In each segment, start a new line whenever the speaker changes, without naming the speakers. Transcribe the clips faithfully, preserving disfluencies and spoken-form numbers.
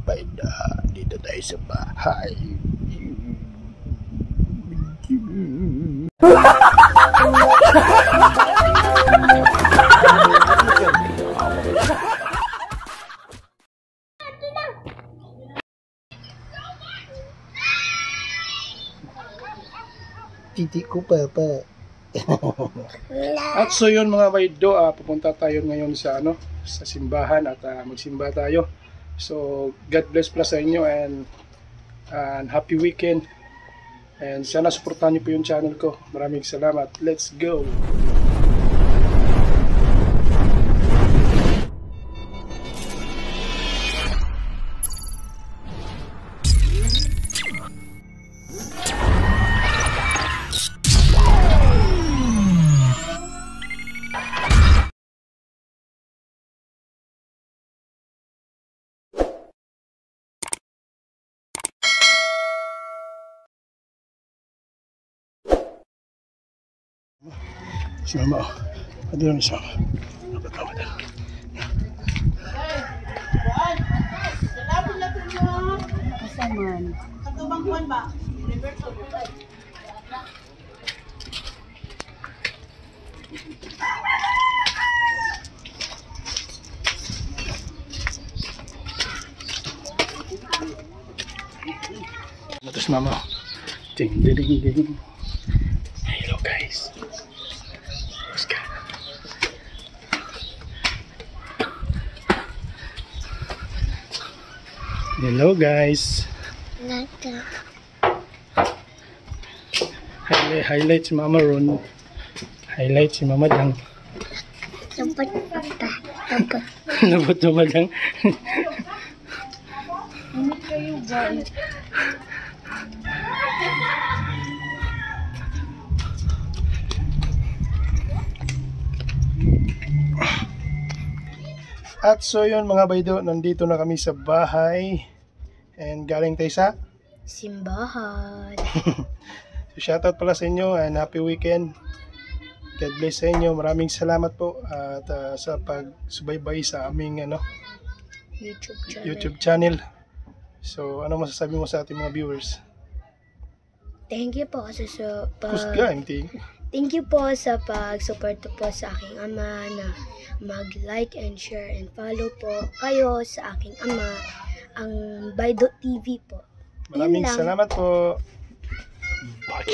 Paida, dito tayo sa bahay. Titi ko papa.
At so yun mga Baydo, uh, pupunta tayo ngayon sa ano sa simbahan at uh, magsimba tayo. So God bless pala sa inyo and, uh, and happy weekend. And sana suportahan niyo po yung channel ko. Maraming salamat. Let's go! Si Mama, oh. Ano lang si Mama? Nakatawa na.
Kasaman.
Katubang buwan ba? Universal.
Ito si Mama. Ding, ding, ding, ding. Hello guys. Hello guys. Highlight, highlight si Mama Ron. Highlight si Mama Dang.
Dapat papa. Dapat.
Dapat Mama Dang.
Ano kayo ba?
At so yun mga Baydo, nandito na kami sa bahay. And galing tayo sa
Simbahan.
So shoutout pala sa inyo and happy weekend. God bless sa inyo. Maraming salamat po at uh, sa pagsubaybay sa aming ano,
YouTube channel.
YouTube channel. So ano masasabi mo sa ating mga viewers?
Thank you po kasi sa pag...
Kusga, hindi.
Thank you po sa pag-support po sa aking ama na mag-like and share and follow po kayo sa aking ama, ang Baydo T V po.
Maraming
Yun lang.
salamat po. Bye.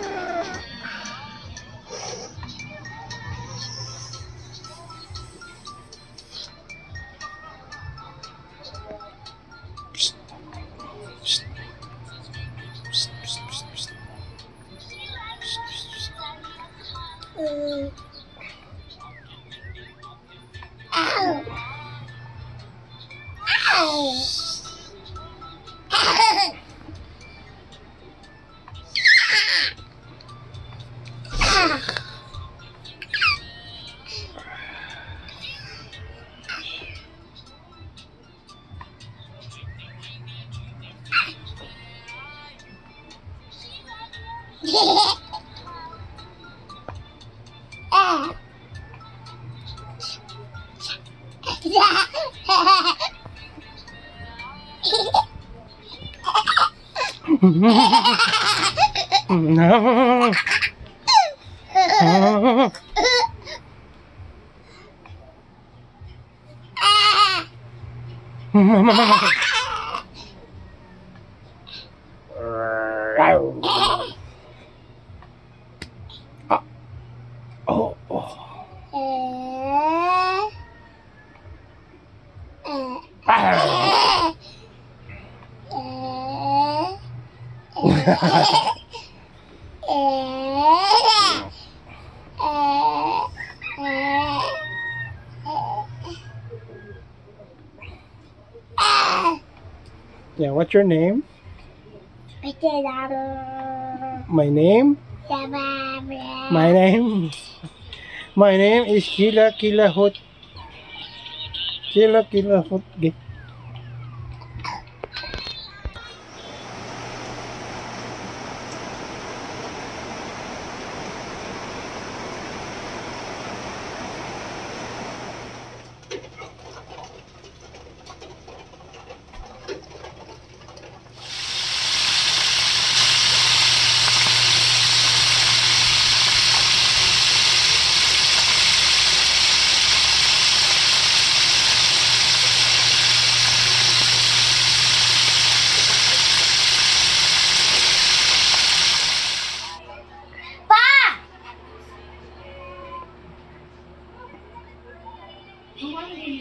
Uh, ow. Ow.
No. Ah. Oh, oh. Ah. Yeah, what's your name? My name? My name? My name is Kila Kilahot. Kila Kilahot.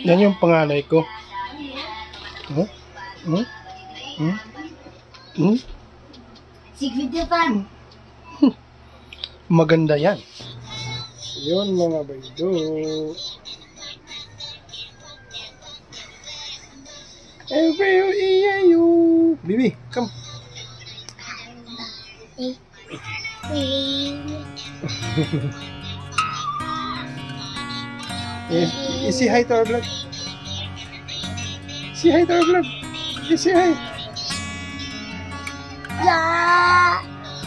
Yan yung panganay ko. Huh? Hmm? Hmm? Hmm?
Secret Japan.
Maganda yan. Yun mga baydo. Every year you. Bibi, come. Yes, you say hi to our vlog. Say hi to our vlog. You say hi.
Yeah.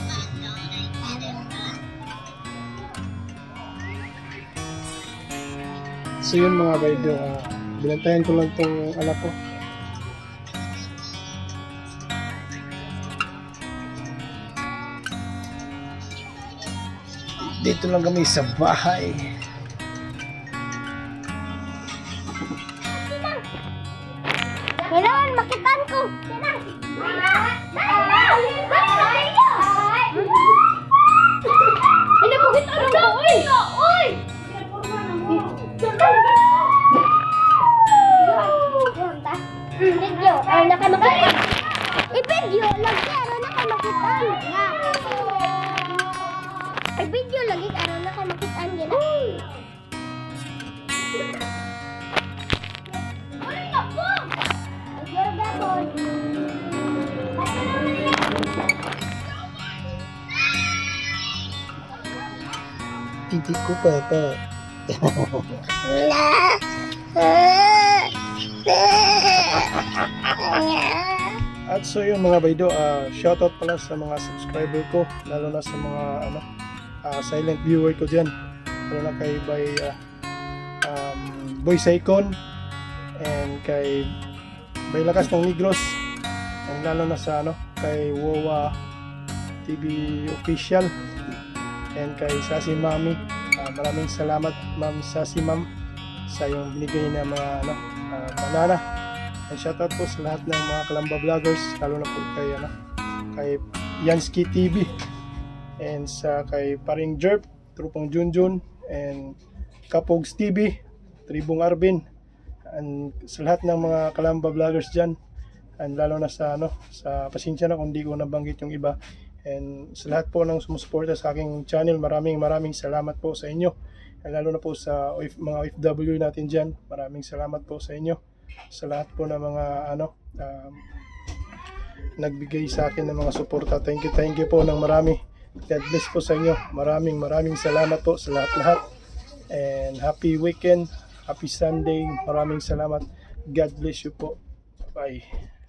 So yun mga baydo, uh, binantayan ko lang tong anak ko. Dito lang kami sa bahay.
Kailangan makitaan ko. Hindi po kita ano ko, uy! Uy! Video, ay nakamakitaan. I-video, lagi araw nakamakitaan. Ay video, lagi araw nakamakitaan gina. Uy, naku! Ay, gabon.
Titik ko, Papa.
At so yun mga baydo, uh, shoutout pala sa mga subscriber ko, lalo na sa mga ano, uh, silent viewer ko dyan, lalo na kay by, uh, um, Boy Saicon and kay Bay Lakas ng Negros, and lalo na sa ano, kay Wowa T V Official and kay Sassy Mami. Uh, maraming salamat Ma'am Sassy Ma'am sa yung binigay na mga ano, uh, banana. And shoutout po sa lahat ng mga Kalamba vloggers, lalo na po kay ano, kay Yansky T V and sa kay Paring Jerp, Trupong Junjun and Kapogs T V, Tribong Arvin, and sa lahat ng mga Kalamba vloggers dyan, and lalo na sa ano, sa pasensya na kung di ko nabanggit yung iba, and sa lahat po ng sumusuporta sa aking channel, maraming maraming salamat po sa inyo, and lalo na po sa mga O F W natin dyan, maraming salamat po sa inyo, sa lahat po ng mga ano, um, nagbigay sa akin ng mga suporta. Thank you, thank you po ng marami. God bless po sa inyo. Maraming maraming salamat po sa lahat-lahat. And happy weekend, happy Sunday. Maraming salamat. God bless you po. Bye.